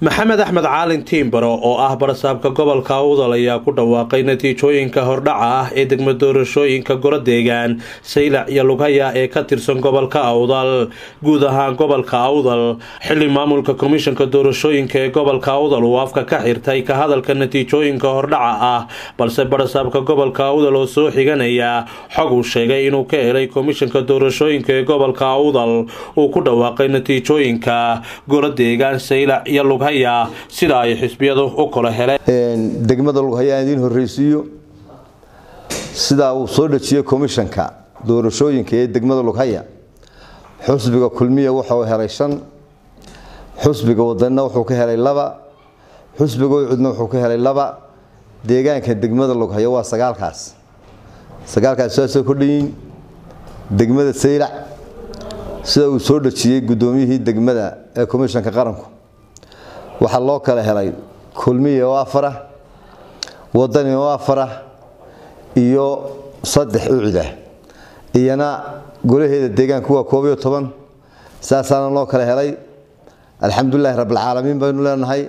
maxamed axmed caalin tiimbaro oo ah barasaabka gobolka awdal ayaa ku dhawaaqay natiijooyinka hordhaca ah ee degmo doorashooyinka golo deegaan saylac iyo lughaya ee ka tirsan gobolka awdal guud ahaan gobolka awdal xilli maamulka komishanka doorashooyinka ee gobolka awdal uu afka ka xirtay ka hadalka natiijooyinka hordhaca ah balse barasaabka gobolka awdal oo soo xiganaya xog uu sheegay inuu ka helay komishanka doorashooyinka ee gobolka awdal uu ku dhawaaqay natiijooyinka golo deegaan saylac iyo lughaya sida ay xisbiyadu u kala heleen degmada lughaya idin horeysiyo sida uu soo dhajiyay komishanka doorashooyinka ee degmada lughaya xusbiga kulmiye wuxuu helay 5 xusbiga wadana wuxuu ka helay 2 xusbiga cudna wuxuu ka helay 2 deegaanka degmada lughaya waa 9 kaas soo kordhin degmada saylac sida uu soo dhajiyay gudoomiyihii degmada ee komishanka qaranku waxa loo kala helay kulmiye oo 4 wadani oo 4 iyo 3 ucida iyana golaheeda deegaanka waa 12 saasana loo kala helay alxamdulillah rabbil caalamiin baynu leenahay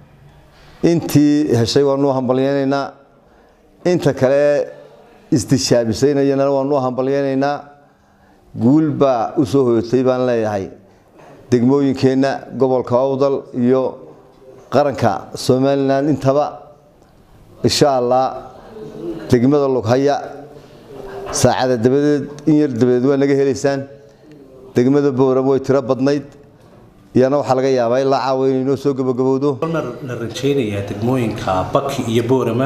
intii heshay waanu hambalyeynayna inta kale istishaabisayna waanu hambalyeynayna guulba u soo hoytay baan leeyahay degmooyinkeena gobolka awdal iyo qaranka Soomaaliland intaba insha Allah degmada lughaya saacada dabadeed in yar dabadeed waa naga heleysaan degmada booramo way tira badnayd iyana waxa laga yaabaa in la caawiyo inuu soo gabagabowdo la rajaynayaa degmooyinka Baki iyo Boorama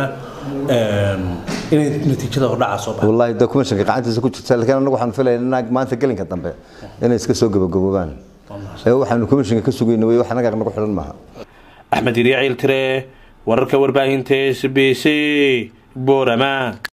inay natiijada hordhaca soo baxdo wallahi dokumentka qacantiisa ku jirta laakiin anagu waxaan filaynaa maanta galinka dambe inay iska soo gabagabowaan waxaanu komishanka ka sugaynaa wax anaga nagu xiran maaha أحمد ريعيل تري ورك ورباهين تي SBC بورما